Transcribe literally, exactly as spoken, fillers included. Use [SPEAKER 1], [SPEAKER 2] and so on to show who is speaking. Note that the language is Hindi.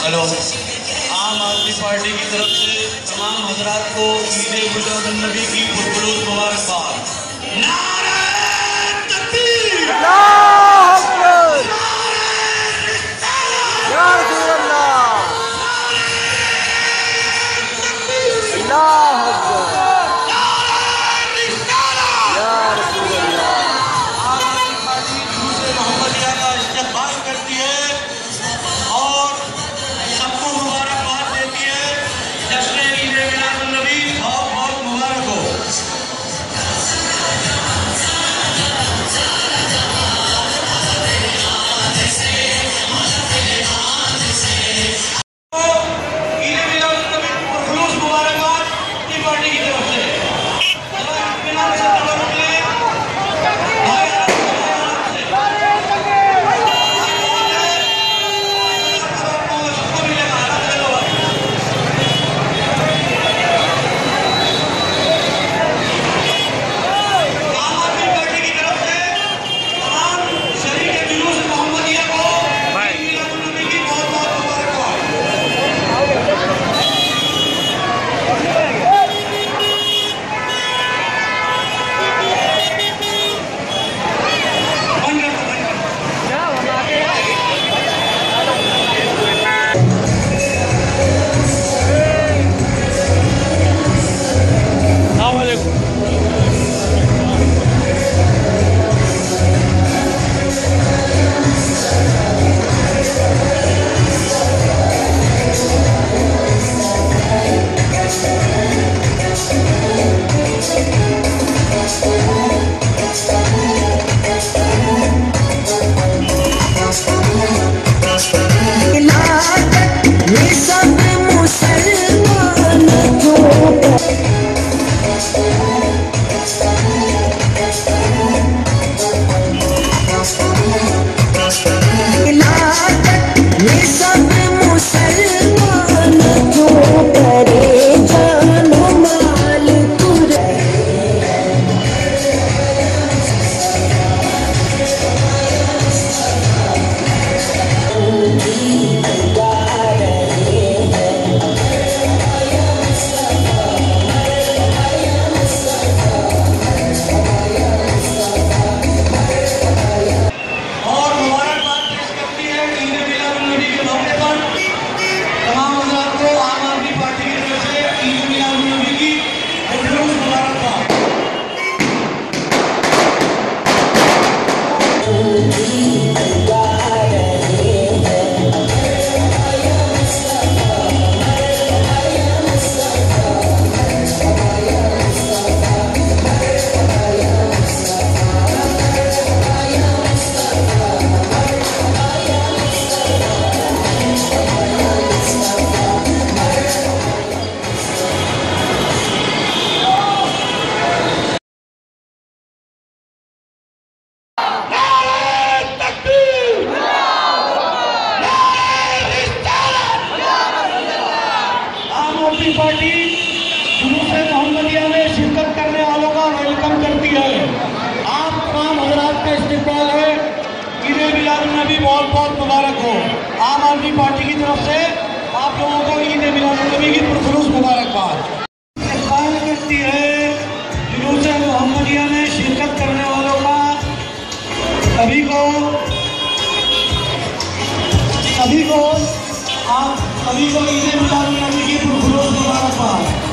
[SPEAKER 1] हेलो, आम आदमी पार्टी की तरफ से तमाम हजरात को ईद मिलादुन नबी की पुरखुलूस मुबारकबाद। नारे तकबीर,
[SPEAKER 2] अल्लाह अकबर, या रसूल अल्लाह, अल्लाह अकबर, या रसूल अल्लाह।
[SPEAKER 1] आम आदमी पार्टी जुलूस मोहम्मदिया का इस्तकबाल करती है और सबको मुबारकबाद देती है। जश्न ईद मिलादुन नबी बहुत बहुत मुबारक हो। ईद मिलादुन नबी को खुलूस मुबारकबाद अपनी पार्टी की तरफ से। पार्टी जुलूस मोहम्मदिया में शिरकत करने वालों का वेलकम करती है। आप तमाम हजरात का इस्तकबाल है। ईद मिलादुन नबी बहुत बहुत मुबारक हो। आम आदमी पार्टी की तरफ से आप लोगों को ईद मिलादुन नबी की पुरखुलूस मुबारकबाद। इस्तकबाल करती है जुलूस मोहम्मदिया में शिरकत करने वालों का सभी को सभी को आप सभी को ईद मिलादुन नबी की पुरखुलूस मुबारकबाद।